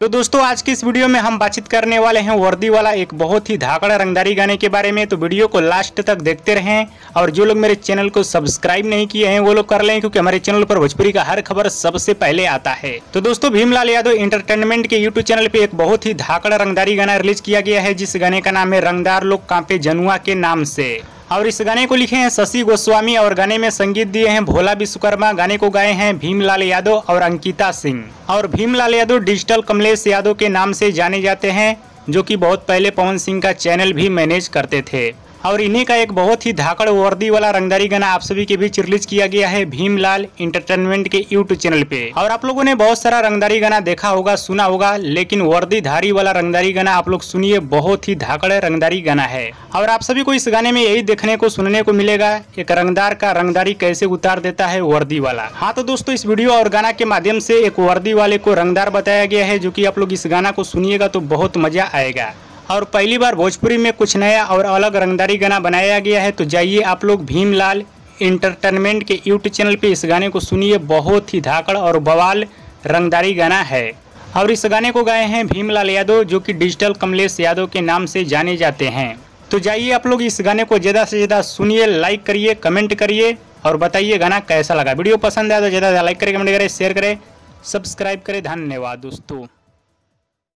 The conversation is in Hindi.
तो दोस्तों आज की इस वीडियो में हम बातचीत करने वाले हैं वर्दी वाला एक बहुत ही धाकड़ रंगदारी गाने के बारे में। तो वीडियो को लास्ट तक देखते रहें और जो लोग मेरे चैनल को सब्सक्राइब नहीं किए हैं वो लोग कर लें, क्योंकि हमारे चैनल पर भोजपुरी का हर खबर सबसे पहले आता है। तो दोस्तों भीमलाल यादव एंटरटेनमेंट के यूट्यूब चैनल पे एक बहुत ही धाकड़ रंगदारी गाना रिलीज किया गया है, जिस गाने का नाम है रंगदार लोग कांपे जनुआ के नाम से। और इस गाने को लिखे हैं शशि गोस्वामी और गाने में संगीत दिए हैं भोला विश्वकर्मा। गाने को गाए हैं भीमलाल यादव और अंकिता सिंह। और भीमलाल यादव डिजिटल कमलेश यादव के नाम से जाने जाते हैं, जो कि बहुत पहले पवन सिंह का चैनल भी मैनेज करते थे। और इन्हीं का एक बहुत ही धाकड़ वर्दी वाला रंगदारी गाना आप सभी के बीच रिलीज किया गया है भीमलाल एंटरटेनमेंट के यूट्यूब चैनल पे। और आप लोगों ने बहुत सारा रंगदारी गाना देखा होगा, सुना होगा, लेकिन वर्दीधारी वाला रंगदारी गाना आप लोग सुनिए, बहुत ही धाकड़ रंगदारी गाना है। और आप सभी को इस गाने में यही देखने को सुनने को मिलेगा, एक रंगदार का रंगदारी कैसे उतार देता है वर्दी वाला। हाँ तो दोस्तों इस वीडियो और गाना के माध्यम से एक वर्दी वाले को रंगदार बताया गया है, जो कि आप लोग इस गाना को सुनिएगा तो बहुत मजा आएगा। और पहली बार भोजपुरी में कुछ नया और अलग रंगदारी गाना बनाया गया है। तो जाइए आप लोग भीमलाल एंटरटेनमेंट के यूट्यूब चैनल पे इस गाने को सुनिए, बहुत ही धाकड़ और बवाल रंगदारी गाना है। और इस गाने को गाए हैं भीमलाल यादव, जो कि डिजिटल कमलेश यादव के नाम से जाने जाते हैं। तो जाइए आप लोग इस गाने को ज़्यादा से ज़्यादा सुनिए, लाइक करिए, कमेंट करिए और बताइए गाना कैसा लगा। वीडियो पसंद आया तो ज़्यादा लाइक करें, कमेंट करें, शेयर करें, सब्सक्राइब करें। धन्यवाद दोस्तों।